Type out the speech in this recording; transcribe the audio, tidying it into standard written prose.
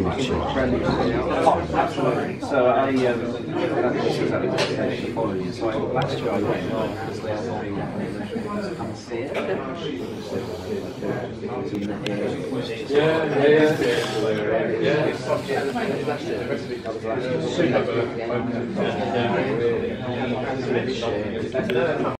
Absolutely. So I actually following you. So last year I went because they had to come see it. Yeah.